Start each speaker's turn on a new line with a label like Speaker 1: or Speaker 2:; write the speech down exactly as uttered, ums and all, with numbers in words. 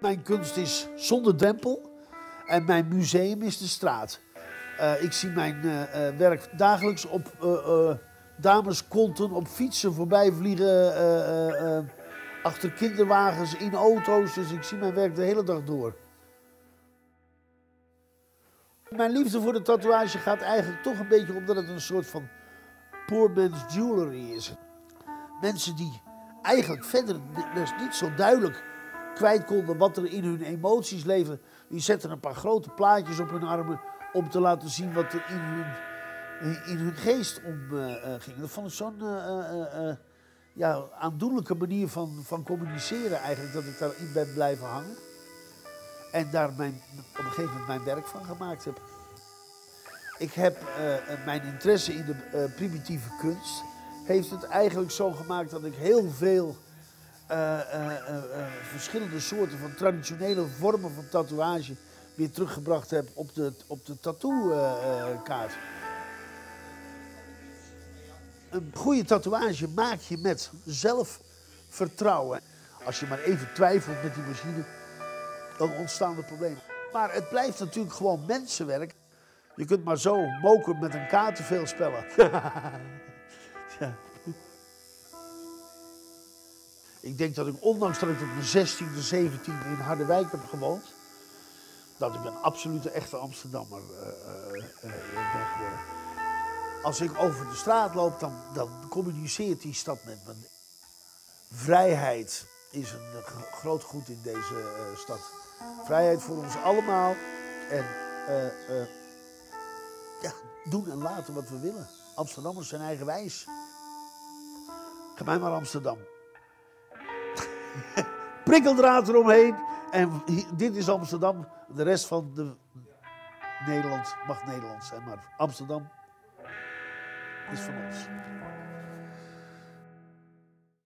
Speaker 1: Mijn kunst is zonder drempel en mijn museum is de straat. Uh, ik zie mijn uh, uh, werk dagelijks op uh, uh, dameskonten, op fietsen voorbij vliegen, uh, uh, uh, achter kinderwagens, in auto's. Dus ik zie mijn werk de hele dag door. Mijn liefde voor de tatoeage gaat eigenlijk toch een beetje omdat het een soort van poor man's jewelry is. Mensen die eigenlijk verder dus niet zo duidelijk kwijt konden wat er in hun emoties leven, die zetten een paar grote plaatjes op hun armen om te laten zien wat er in hun, in hun geest om uh, ging. Dat vond ik zo'n uh, uh, uh, ja, aandoenlijke manier van, van communiceren eigenlijk, dat ik daarin ben blijven hangen. En daar mijn, op een gegeven moment mijn werk van gemaakt heb. Ik heb uh, mijn interesse in de uh, primitieve kunst heeft het eigenlijk zo gemaakt dat ik heel veel uh, uh, uh, uh, verschillende soorten van traditionele vormen van tatoeage weer teruggebracht heb op de, op de tattoo-kaart. Uh, een goede tatoeage maak je met zelfvertrouwen. Als je maar even twijfelt met die machine, dan ontstaan er problemen. Maar het blijft natuurlijk gewoon mensenwerk. Je kunt maar zo moken met een kaart te veel spellen. Ja. Ik denk dat ik, ondanks dat ik tot mijn zestiende, zeventiende in Harderwijk heb gewoond, dat ik een absolute echte Amsterdammer uh, uh, uh, ben geworden. Als ik over de straat loop, dan, dan communiceert die stad met me. Vrijheid is een groot goed in deze uh, stad. Vrijheid voor ons allemaal en uh, uh, ja, doen en laten wat we willen. Amsterdammers zijn eigenwijs. Ga mij maar Amsterdam. Prikkeldraad eromheen en dit is Amsterdam. De rest van de Nederland mag Nederlands zijn, maar Amsterdam is van ons.